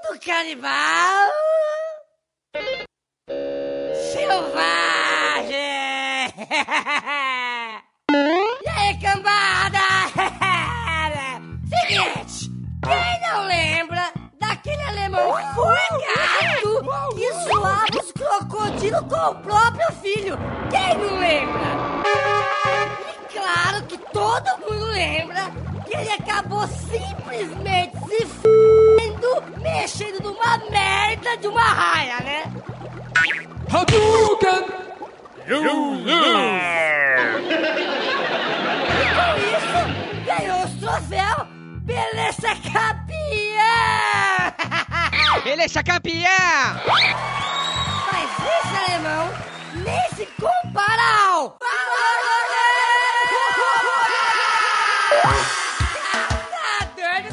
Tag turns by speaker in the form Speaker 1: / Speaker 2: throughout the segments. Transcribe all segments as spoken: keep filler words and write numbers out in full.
Speaker 1: do canibal selvagem. E aí, cambada? Seguinte, quem não lembra daquele alemão forgado que zoava os crocodilos com o próprio filho? Quem não lembra? E claro que todo mundo lembra que ele acabou simplesmente se f***endo, mexendo numa merda de uma raia, né?
Speaker 2: Hadouken! You lose!
Speaker 1: E com isso, ganhou os troféus Beleza campeão!
Speaker 3: Beleza campeão!
Speaker 1: Mas esse alemão nem se compara ao... Tá doido,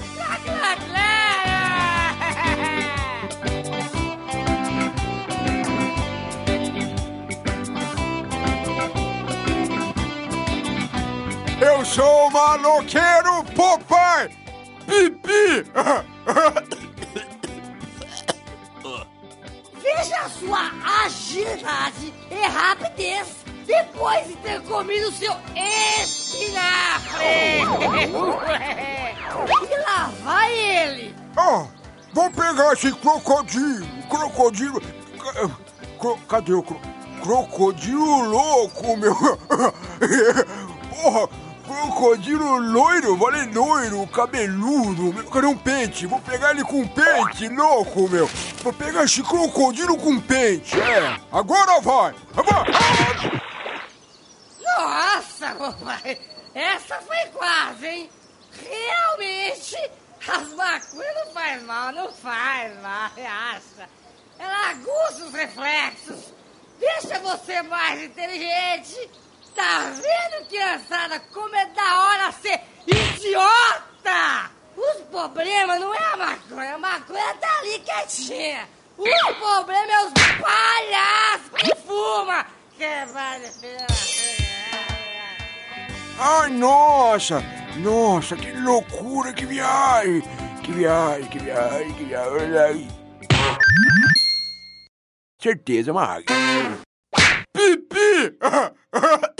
Speaker 4: Eu sou o maloqueiro Popeye! Pipi!
Speaker 1: Veja a sua agilidade e rapidez depois de ter comido seu espinafre! E lá vai ele!
Speaker 4: Oh, vou pegar esse crocodilo! Crocodilo... Cro, cadê o cro, crocodilo louco, meu? Porra! Crocodilo loiro, vale loiro, cabeludo, meu. Cadê um pente? Vou pegar ele com pente, louco, meu. Vou pegar esse crocodilo com pente, é. Agora vai! Vai!
Speaker 1: Nossa, papai, essa foi quase, hein? Realmente, as maconhas não faz mal, não faz mal, reaça. Ela aguça os reflexos, deixa você mais inteligente. Tá vendo, criançada, como é da hora ser idiota? Os problemas não é a maconha, a maconha tá ali quietinha. O problema é os palhaços que fumam. Que vale
Speaker 4: Ai, nossa! Nossa, que loucura, que viagem! Que viagem, que viagem, que viagem. Certeza, Mag. Pipi!